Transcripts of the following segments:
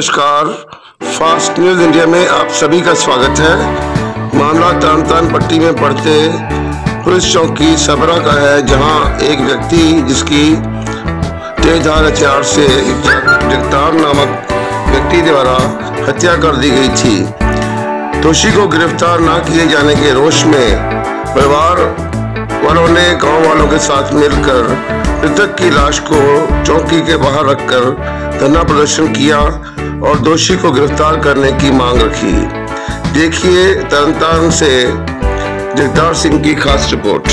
नमस्कार, fast news India में आप सभी का स्वागत है। मामला तरनतारन पट्टी में पड़ते पुलिस चौकी सबरा का है, जहां एक व्यक्ति जिसकी तेजधार हथियार से जगतार नामक व्यक्ति द्वारा हत्या कर दी गई थी। दोषी को गिरफ्तार न किए जाने के रोष में परिवार वालों ने गांव वालों के साथ मिलकर मृतक की लाश को चौकी के बाहर रखकर धरना प्रदर्शन किया और दोषी को गिरफ्तार करने की मांग रखी। देखिए तरनतारन से जगतार सिंह की खास रिपोर्ट।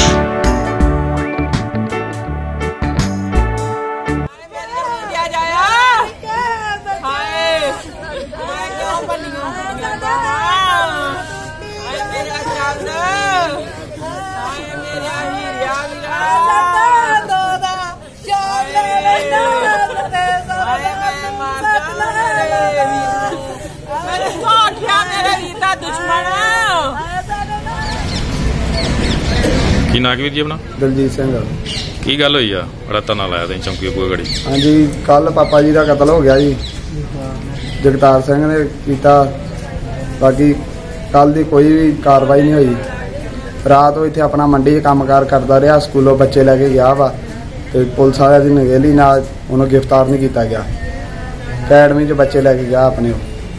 की नाग वीर जी अपना दलजीत सिंह की गल हुई आ बड़ा धरना लाया तुम चौंकी कोई घड़ी? हाँ जी, कल पापा जी का कतल हो गया जी, जगतार सिंह ने किया। बाकी कल की कोई भी कार्रवाई नहीं हुई। रात वो इतने अपना मंडी कामकार करता रहा, स्कूलों बच्चे लैके गया वा तो पुलिस वाले की नगेली ना उन्होंने गिरफ्तार नहीं किया गया। अकैडमी च बच्चे लैके गया अपने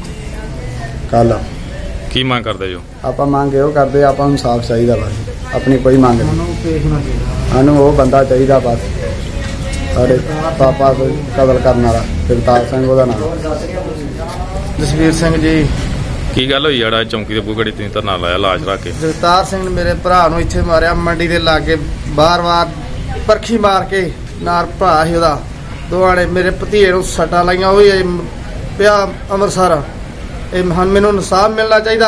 कल। की मांग करते जो? आप मांग यो करते, आप इंसाफ चाहिए बस, अपनी कोई मांग नहीं। सानू वो बंदा चाहिए बस, साढ़े पापा को कतल करने वाला जगतार सिंह वो नाम। जसवीर सिंह जी की गल हुई जरा चौंकी के घड़ी तुम धरना लाया लाश रख के? जगतार सिंह ने मेरे भरा नूं इत्थे मारिया, मंडी के लागे बार बार परखी मार के नार भरा ही ओहदा दोवां ने मेरे भतीजे नूं सट्टां लाइयां, वो पिया अमृतसर। मैनूं इंसाफ मिलना चाहिए,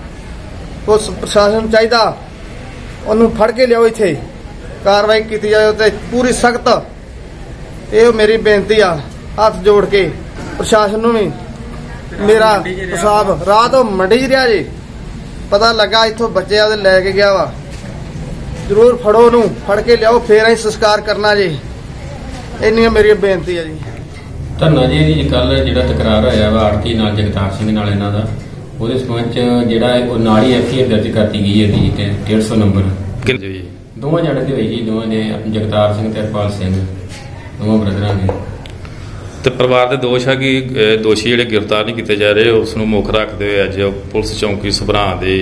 उस प्रशासन चाहिए उन्होंने फड़ के लियाओ, इत्थे कार्रवाई की जाए तो पूरी सख्त। ये मेरी बेनती आ हाथ जोड़ के प्रशासन नूं भी। मेरा हिसाब रात मंडी च रहा जी, पता लगा इत्थों बच्चे आदे लैके गया वा, जरूर फड़ो नूं, फड़ के लियाओ फिर असीं संस्कार करना जी। इन्नी मेरी बेनती है जी। धरना जी कल जो तकरार होया वा आड़ती नाल जगतार सिंह नाल इन्हां दा, ਉਹਦੇ ਸੰਬੰਧ ਚ ਜਿਹੜਾ ਉਹ ਨਾਲ ਹੀ ਐਫਆਈਆਰ ਦਰਜ ਕਰਤੀ ਗਈ ਹੈ ਜੀ ਤੇ 150 ਨੰਬਰ ਦੋਵਾਂ ਜਣੇ ਤੇ ਹੋਈ ਜੀ, ਦੋਵਾਂ ਦੇ ਜਗਤਾਰ ਸਿੰਘ ਤੇ ਹਰਪਾਲ ਸਿੰਘ ਦੋਵਾਂ ਬ੍ਰਦਰਾਂ ਦੇ। ਤੇ ਪਰਿਵਾਰ ਦੇ ਦੋਸ਼ ਹੈ ਕਿ ਦੋਸ਼ੀ ਜਿਹੜੇ ਗ੍ਰਿਫਤਾਰ ਨਹੀਂ ਕੀਤੇ ਜਾ ਰਹੇ, ਉਸ ਨੂੰ ਮੁੱਖ ਰੱਖਦੇ ਹੋਏ ਅੱਜ ਪੁਲਿਸ ਚੌਂਕੀ ਸਭਰਾ ਦੇ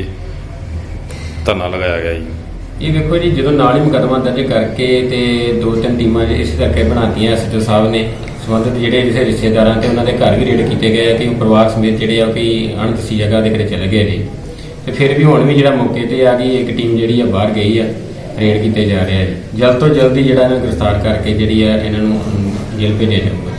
ਧਰਨਾ ਲਗਾਇਆ ਗਿਆ ਜੀ। ਇਹ ਵੇਖੋ ਜੀ, ਜਦੋਂ ਨਾਲ ਹੀ ਮੁਕੱਦਮਾ ਦਰਜ ਕਰਕੇ ਤੇ 2-3 ਟੀਮਾਂ ਇਸ ਕਰਕੇ ਬਣਾਤੀਆਂ ਐਸਐਚਓ ਸਾਹਿਬ ਨੇ, ਸੰਬੰਧਿਤ ਜਿਹੜੇ ਕਿਸੇ ਰਿਸ਼ਤੇਦਾਰਾਂ ਤੇ ਉਹਨਾਂ ਦੇ ਘਰ ਵੀ ਰੇਡ ਕੀਤੇ ਗਏ ਤੇ ਪਰਿਵਾਰ ਸਮੇਤ ਜਿਹੜੇ ਆ ਕਿ ਅਣਦਸੀ ਜਗ੍ਹਾ ਦੇ ਘਰੇ ਚਲੇ ਗਏ ਜੀ। ਤੇ ਫਿਰ ਵੀ ਹੁਣ ਵੀ ਜਿਹੜਾ ਮੌਕੇ ਤੇ ਆ ਗਈ ਇੱਕ ਟੀਮ ਜਿਹੜੀ ਆ ਬਾਹਰ ਗਈ ਆ, ਰੇਡ ਕੀਤੇ ਜਾ ਰਿਹਾ ਜੀ। ਜਲਦ ਤੋਂ ਜਲਦੀ ਜਿਹੜਾ ਇਹਨਾਂ ਨੂੰ ਗ੍ਰਿਫਤਾਰ ਕਰਕੇ ਜਿਹੜੀ ਆ ਇਹਨਾਂ ਨੂੰ ਜੇਲ੍ਹ ਭੇਜਿਆ ਜਾਊਗਾ।